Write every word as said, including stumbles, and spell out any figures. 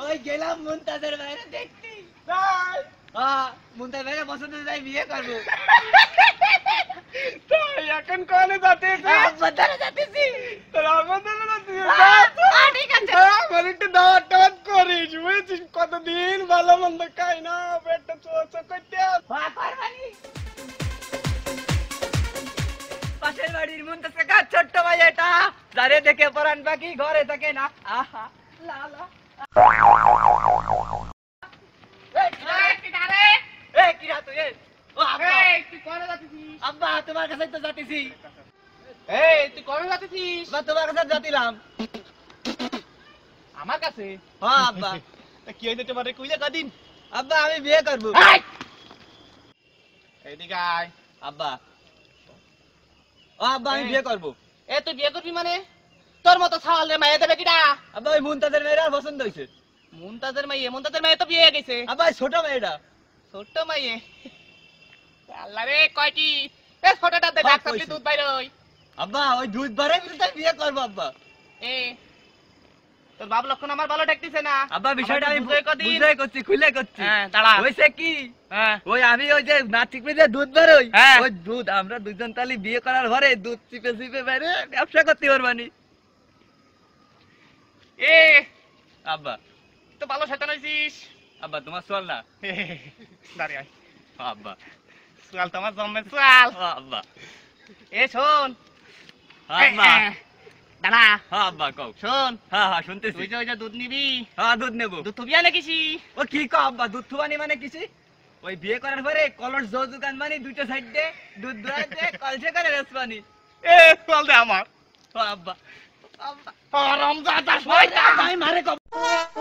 ওই গেলাম মুনতাজের বাইরে দেখতে। তাই হ্যাঁ মুনতাজ বাইরে পছন্দ যাই বিয়ে করব। তাই এখন কোনে যাচ্ছিস? আব্বা ধরে যাচ্ছি। তোর আব্বা ধরে যাচ্ছিস? হ্যাঁ ঠিক আছে। আমার একটু দাওয়াত টাওয়াত করিস, বুঝেছিস? কতদিন ভালো মন্দ খাই না, পেটটা চোচো করতে। হ্যাঁ করবানি। পাশের বাড়ির মুনতাজ কাকা ছোট্ট ভাই এটা, যারে দেখে পরান বাকি ঘরে থাকে না। আহা লা লা। এই কিরা কিরা রে? এই কিরা তুই? ও আব্বা। এই তুই কোনে যাচ্ছিস? আব্বা তোমার কাছে তো যাচ্ছি। এই তুই কোনে যাচ্ছিস? বা তোমার কাছে যাতিলাম। আমার কাছে? হ্যাঁ আব্বা। কি হইছে তোমারে কইলা কদিন? আব্বা আমি বিয়ে করব। এইদিকে আয়। আব্বা ও আব্বা আমি বিয়ে করব। এ তুই বিয়ে করবি মানে? তোর মতো ছাওয়ালে মাইয়া দেবে কিডা? আব্বা ওই মুনতাজের মেয়ের পছন্দ হইছে। মুনতাজের মাইয়া, মুনতাজের মাইয়া তো বিয়ে হয়ে গেছে। আব্বা ওই ছোট মেয়েটা। ছোট্ট মাইয়ে। আল্লাহ রে কয়টি? এ ছোটটা দে ডাক সাপলি দুধ বাইরে হই। আব্বা ওই দুধ ভরে কিন্তু বিয়ে করব আব্বা। এ তোর বাপ লক্ষণ আমার ভালো ঠেকতেছে না। আব্বা বিষয়টা আমি বুঝাই কদিন। বুঝাই করছি খুলে করছি। হ্যাঁ দাঁড়া। হইছে কি? হ্যাঁ ওই আমি ওই যে না চিপে যে দুধ বেরোই, হ্যাঁ। ওই দুধ আমরা দুইজন তালি বিয়ে করার পরে দুধ চিপে চিপে বাইরে ব্যবসা করতে পারবানি। এ আব্বা তো ভালো শয়তান হইছিস। আব্বা তোমার চল না। দাঁড়িয়ে আয়। আব্বা চল তোমার জম্মের চল। আব্বা এ শোন। আব্বা এ, এ, দাঁড়া। হ্যাঁ আব্বা কও। শোন হ্যাঁ হ্যাঁ তুই শুনতেছি। যে ওই যে দুধ নিবি, হ্যাঁ দুধ নেবো। দুধ থুবি আনে কিসি? ও কি কো আব্বা দুধ থুবানি মানে কিছি? ওই বিয়ে করার পরে কলস জো দোকান মানে দুইটা সাইড দে দুধ দোয়াতে কলসে করে রেসপানি। এ চল দে আমার। ও আব্বা আব্বা রমজান শয়তান। আমি মারে কব।